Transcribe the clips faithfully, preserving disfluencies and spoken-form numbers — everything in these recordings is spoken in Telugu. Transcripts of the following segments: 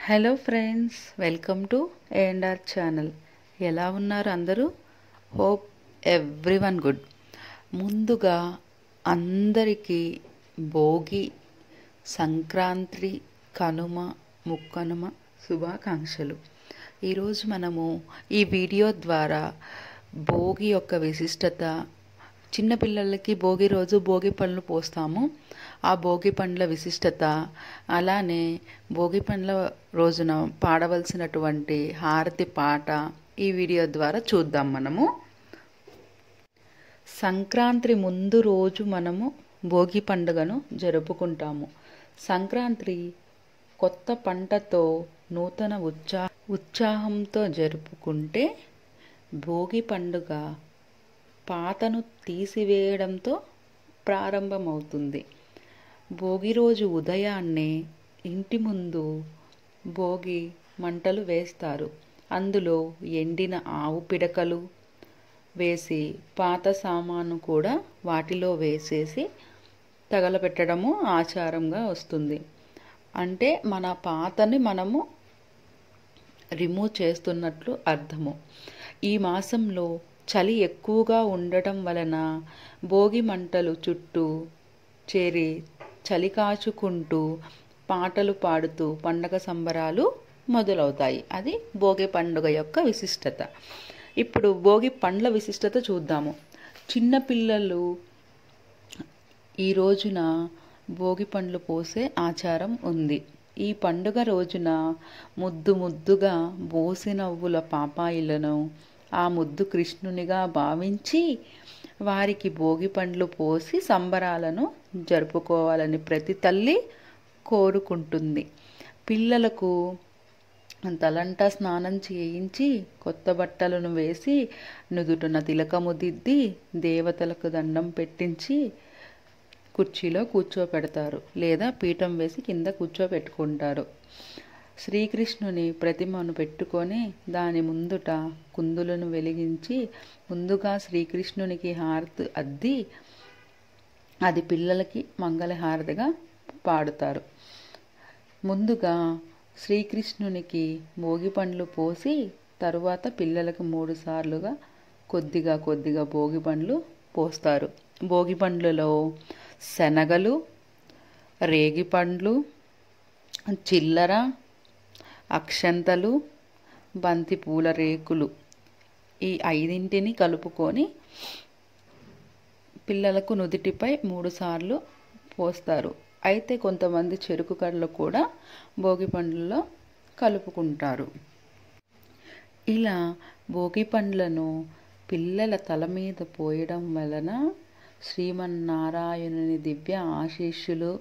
Hello friends, welcome to A and R channel. ఎలా ఉన్నారు అందరూ? Hope everyone good. ముందుగా అందరికీ భోగి, సంక్రాంతి, కనుమ, ముక్కనుమ శుభాకాంక్షలు. ఈరోజు మనము ఈ వీడియో ద్వారా భోగి యొక్క విశిష్టత, చిన్నపిల్లలకి భోగి రోజు భోగి పండ్లు పోస్తాము, ఆ భోగి పండ్ల విశిష్టత, అలానే భోగి పండ్ల రోజున పాడవలసినటువంటి హారతి పాట ఈ వీడియో ద్వారా చూద్దాం. మనము సంక్రాంతి ముందు రోజు మనము భోగి పండుగను జరుపుకుంటాము. సంక్రాంతి కొత్త పంటతో నూతన ఉత్సా ఉత్సాహంతో జరుపుకుంటే, భోగి పండుగ పాతను తీసివేయడంతో ప్రారంభమవుతుంది. భోగి రోజు ఉదయాన్నే ఇంటి ముందు భోగి మంటలు వేస్తారు. అందులో ఎండిన ఆవు పిడకలు వేసి, పాత సామాను కూడా వాటిలో వేసేసి తగలపెట్టడము ఆచారంగా వస్తుంది. అంటే మన పాతని మనము రిమూవ్ చేస్తున్నట్లు అర్థము. ఈ మాసంలో చలి ఎక్కువగా ఉండటం వలన భోగి మంటలు చుట్టూ చేరి చలి కాచుకుంటూ పాటలు పాడుతూ పండగ సంబరాలు మొదలవుతాయి. అది భోగి పండుగ యొక్క విశిష్టత. ఇప్పుడు భోగి పండ్ల విశిష్టత చూద్దాము. చిన్నపిల్లలు ఈ రోజున భోగి పండ్లు పోసే ఆచారం ఉంది. ఈ పండుగ రోజున ముద్దు ముద్దుగా బోసి నవ్వుల పాపాయిలను ఆ ముద్దు కృష్ణునిగా భావించి వారికి భోగి పండ్లు పోసి సంబరాలను జరుపుకోవాలని ప్రతి తల్లి కోరుకుంటుంది. పిల్లలకు తలంటా స్నానం చేయించి కొత్త బట్టలను వేసి నుదుటిన తిలకము దిద్ది దేవతలకు దండం పెట్టించి కుర్చీలో కూర్చోపెడతారు, లేదా పీఠం వేసి కింద కూర్చోపెట్టుకుంటారు. శ్రీకృష్ణుని ప్రతిమను పెట్టుకొని దాని ముందుట కుందులను వెలిగించి ముందుగా శ్రీకృష్ణునికి హారతి అద్ది అది పిల్లలకి మంగళహారతిగా పాడుతారు. ముందుగా శ్రీకృష్ణునికి భోగి పండ్లు పోసి తరువాత పిల్లలకు మూడు సార్లుగా కొద్దిగా కొద్దిగా భోగి పండ్లు పోస్తారు. భోగి పండ్లలో శనగలు, రేగి పండ్లు, చిల్లర, అక్షంతలు, బంతి పూల రేకులు ఈ ఐదింటిని కలుపుకొని పిల్లలకు నుదిటిపై మూడు సార్లు పోస్తారు. అయితే కొంతమంది చెరుకు కడలు కూడా భోగి పండ్లలో కలుపుకుంటారు. ఇలా భోగి పండ్లను పిల్లల తల మీద పోయడం వలన శ్రీమన్నారాయణుని దివ్య ఆశీస్సులు,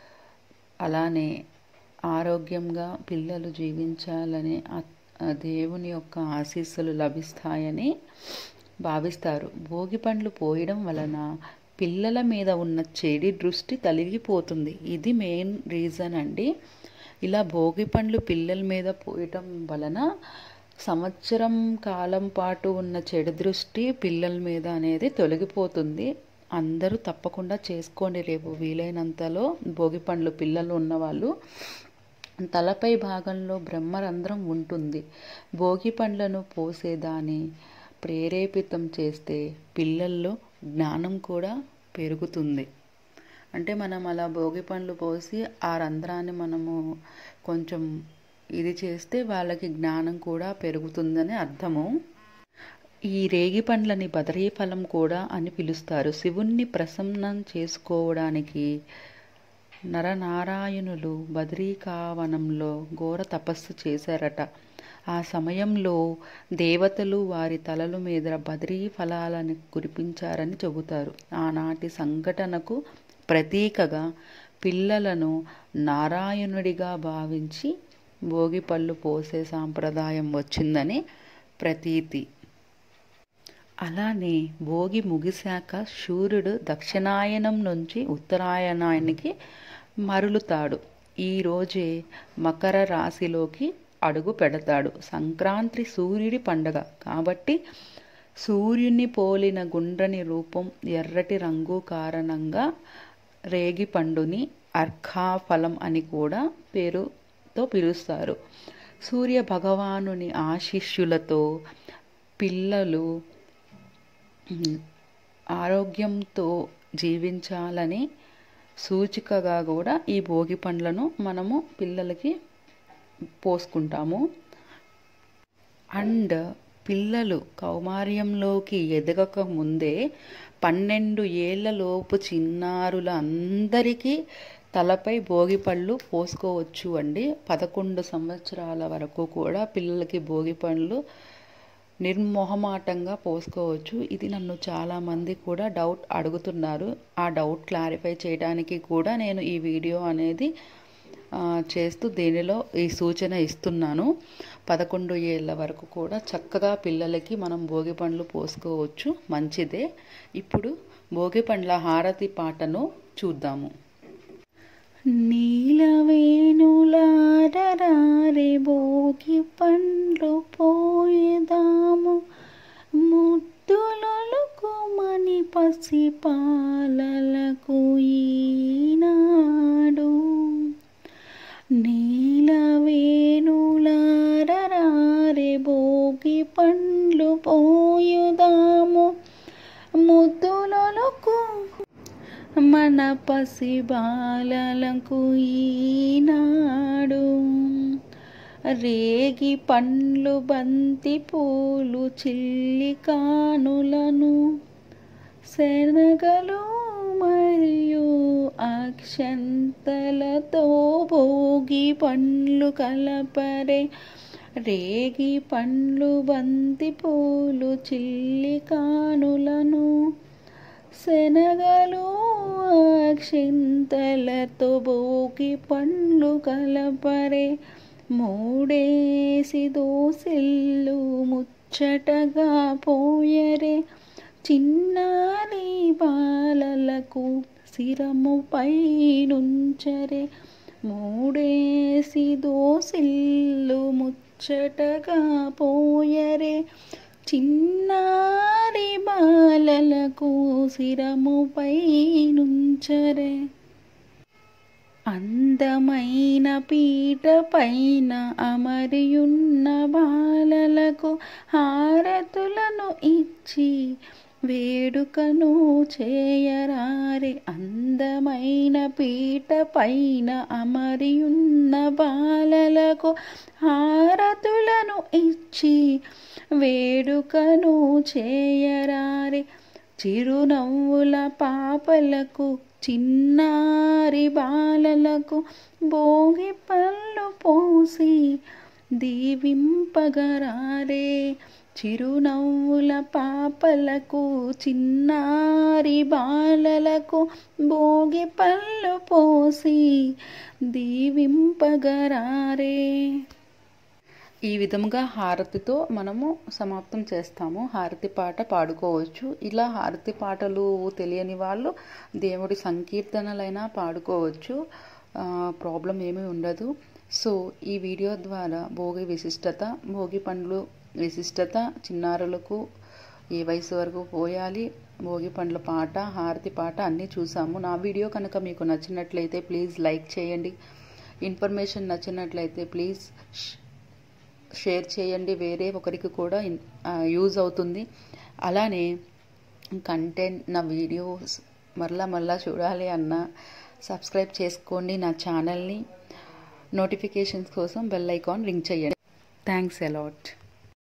అలానే ఆరోగ్యంగా పిల్లలు జీవించాలని దేవుని యొక్క ఆశీస్సులు లభిస్తాయని భావిస్తారు. భోగి పండ్లు పోయడం వలన పిల్లల మీద ఉన్న చెడు దృష్టి తొలగిపోతుంది. ఇది మెయిన్ రీజన్ అండి. ఇలా భోగి పండ్లు పిల్లల మీద పోయటం వలన సంవత్సరం కాలం పాటు ఉన్న చెడు దృష్టి పిల్లల మీద అనేది తొలగిపోతుంది. అందరూ తప్పకుండా చేసుకోండి. రేపు వీలైనంతలో భోగి పండ్లు పిల్లలు ఉన్నవాళ్ళు తలపై భాగంలో బ్రహ్మరంధ్రం ఉంటుంది. భోగి పండ్లను పోసేదాన్ని ప్రేరేపితం చేస్తే పిల్లల్లో జ్ఞానం కూడా పెరుగుతుంది. అంటే మనం అలా భోగి పండ్లు పోసి ఆ రంధ్రాన్ని మనము కొంచెం ఇది చేస్తే వాళ్ళకి జ్ఞానం కూడా పెరుగుతుందని అర్థము. ఈ రేగి పండ్లని బదరీ ఫలం కూడా అని పిలుస్తారు. శివుణ్ణి ప్రసన్నం చేసుకోవడానికి నరనారాయణులు బదరీకావనంలో ఘోర తపస్సు చేశారట. ఆ సమయంలో దేవతలు వారి తలల మీద బదరీ ఫలాలను కురిపించారని చెబుతారు. ఆనాటి సంఘటనకు ప్రతీకగా పిల్లలను నారాయణుడిగా భావించి భోగి పళ్ళు పోసే సాంప్రదాయం వచ్చిందని ప్రతీతి. అలానే భోగి ముగిశాక సూర్యుడు దక్షిణాయనం నుంచి ఉత్తరాయణానికి మరలుతాడు. ఈరోజే మకర రాశిలోకి అడుగు పెడతాడు. సంక్రాంతి సూర్యుడి పండగ కాబట్టి సూర్యుని పోలిన గుండ్రని రూపం, ఎర్రటి రంగు కారణంగా రేగి పండుని అర్కాఫలం అని కూడా పేరు తో పిలుస్తారు. సూర్య భగవానుని ఆశీస్సులతో పిల్లలు ఆరోగ్యంతో జీవించాలని సూచికగా కూడా ఈ భోగి పండ్లను మనము పిల్లలకి పోసుకుంటాము. అండ్ పిల్లలు కౌమార్యంలోకి ఎదగక ముందే పన్నెండు ఏళ్లలోపు చిన్నారుల అందరికీ తలపై భోగి పళ్ళు పోసుకోవచ్చు అండి. పదకొండు సంవత్సరాల వరకు కూడా పిల్లలకి భోగి పళ్ళు నిర్మోహమాటంగా పోసుకోవచ్చు. ఇది నన్ను చాలామంది కూడా డౌట్ అడుగుతున్నారు. ఆ డౌట్ క్లారిఫై చేయడానికి కూడా నేను ఈ వీడియో అనేది చేస్తూ దీనిలో ఈ సూచన ఇస్తున్నాను. పదకొండు ఏళ్ళ వరకు కూడా చక్కగా పిల్లలకి మనం భోగి పండ్లు పోసుకోవచ్చు, మంచిదే. ఇప్పుడు భోగి పండ్ల హారతి పాటను చూద్దాము. నీలవేణులారరారే భోగి పండ్లు పోయేదాము, ముద్దులకు మణి పసి పాలలకు ఈనాడు. నీలవేణులారరారే భోగి పండ్లు పోయుదాము, ముద్దులకు మన పసి బాలలకు ఈనాడు. రేగి పండ్లు బంతి పూలు చిల్లి కానులను, శనగలు మరియు అక్షంతలతో భోగి పండ్లు కలపరే. రేగి పండ్లు బంతి పూలు చిల్లి కానులను, శనగలు అక్షింతలతో భోగి పండ్లు కలపరే. మూడేసి దోసిల్లు ముచ్చటగా పోయరే, చిన్నారి బాలలకు శిరముపై నుంచరే. మూడేసి దోసిల్లు ముచ్చటగా పోయరే, చిన్నారి బాలలకు శిరముపై నుంచరే. అందమైన పీట పైన అమరియున్న బాలలకు హారతులను ఇచ్చి వేడుకను చేయరారే. అందమైన పీట పైన అమరియున్న బాలలకు హారతులను ఇచ్చి వేడుకను చేయరారే. చిరునవ్వుల పాపలకు చిన్నారి బాలలకు భోగి పళ్ళు పోసి దీవింపగరారే. చిరునవ్వుల పాపలకు చిన్నారి బాలలకు భోగి పళ్ళు పోసి దీవింపగరారే. ఈ విధముగా హారతితో మనము సమాప్తం చేస్తాము. హారతి పాట పాడుకోవచ్చు. ఇలా హారతి పాటలు తెలియని వాళ్ళు దేవుడి సంకీర్తనలైనా పాడుకోవచ్చు, ప్రాబ్లం ఏమీ ఉండదు. సో ఈ వీడియో ద్వారా భోగి విశిష్టత, భోగి పండ్లు విశిష్టత, చిన్నారులకు ఏ వయసు వరకు పోయాలి, భోగి పండ్ల పాట, హారతి పాట అన్నీ చూసాము. నా వీడియో కనుక మీకు నచ్చినట్లయితే ప్లీజ్ లైక్ చేయండి. ఇన్ఫర్మేషన్ నచ్చినట్లయితే ప్లీజ్ షేర్ చేయండి, వేరే ఒకరికి కూడా యూజ్ అవుతుంది. అలానే కంటెంట్, నా వీడియోస్ మరలా మరలా చూడాలి అన్నా సబ్స్క్రైబ్ చేసుకోండి నా ఛానల్ని. నోటిఫికేషన్స్ కోసం బెల్ ఐకాన్ రింగ్ చేయండి. Thanks allot.